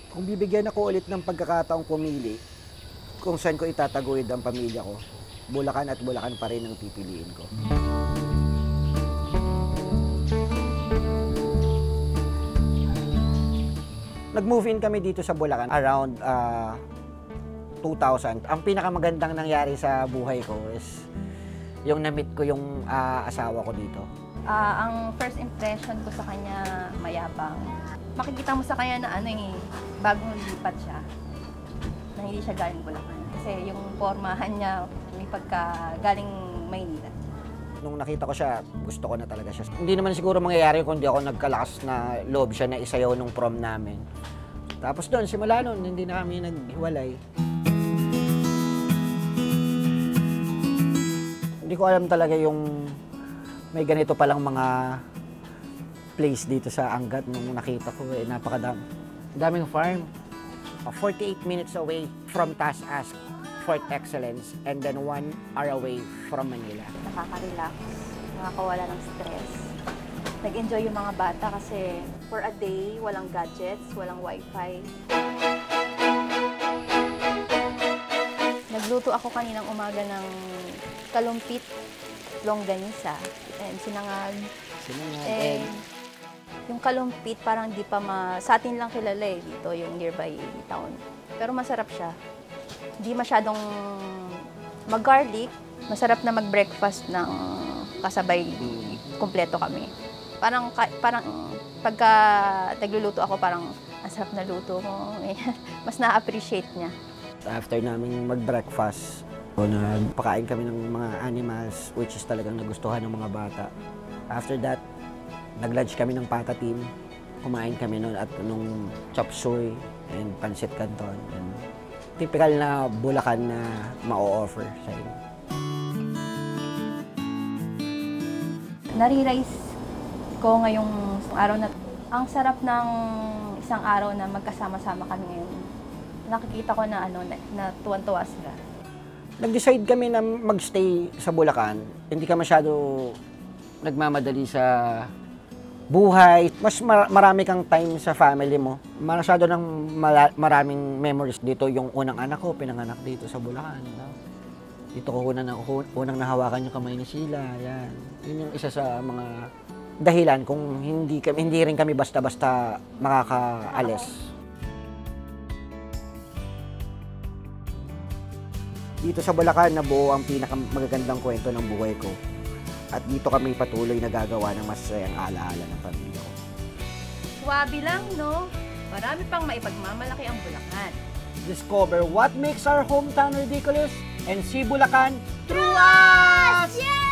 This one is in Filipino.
Kung bibigyan ako ulit ng pagkakataong pumili kung saan ko itataguyod ang pamilya ko, Bulacan at Bulacan pa rin ang pipiliin ko. Nag-move in kami dito sa Bulacan around 2000. Ang pinakamagandang nangyari sa buhay ko is yung na-meet ko yung asawa ko dito. Ang first impression ko sa kanya, mayabang. Makikita mo sa kanya na bagong lipat siya, na hindi siya galing Bulacan. Kasi yung pormahan niya, may galing Maynila. Nung nakita ko siya, gusto ko na talaga siya. Hindi naman siguro mangyayari kung di ako nagkalakas na loob siya na isayaw nung prom namin. Tapos doon, simula noon, hindi na kami naghiwalay. Hindi ko alam talaga yung may ganito palang mga place dito sa Angat nung nakita ko. Daming farm. 48 minutes away from TaskUs, Fort Excellence, and then 1 hour away from Manila. Nakaka-relax, nakakawala ng stress. Nag-enjoy yung mga bata kasi for a day, walang gadgets, walang wifi. Nagluto ako kaninang umaga ng kalumpit, longganisa, and sinangag. And yung kalumpit parang di pa sa atin lang kilala dito, yung nearby town. Pero masarap siya. Di masyadong mag-garlic. Masarap na mag-breakfast ng kasabay, kumpleto kami. Parang pagka nagluluto ako, parang ang sarap na luto ko. Mas na-appreciate niya. After namin mag-breakfast, nagpakain kami ng mga animals, which is talagang nagustuhan ng mga bata. After that, nag-lunch kami ng Pata team. Kumain kami noon at nung chop suey and pancit canton. And typical na Bulacan na ma-offer sa inyo. Nare-realize ko ngayong araw na ang sarap ng isang araw na magkasama-sama kami ngayon. Nakikita ko na na tuwan-tuwa sila. Nag-decide kami na magstay sa Bulacan. Hindi ka masyado nagmamadali sa buhay. Mas marami kang time sa family mo. Masyado ng maraming memories dito. Yung unang anak ko, pinanganak dito sa Bulacan. Dito ko unang nahawakan yung kamay ni Sheila. Yan. Yun yung isa sa mga dahilan kung hindi rin kami basta-basta makakaalis. Dito sa Bulacan, nabuo ang pinakamagagandang kwento ng buhay ko. At dito kami patuloy na gagawa ng masasayang alaala ng pamilya ko. Swabe lang, no? Marami pang maipagmamalaki ang Bulacan. Discover what makes our hometown ridiculous and see Bulacan through us! Yeah!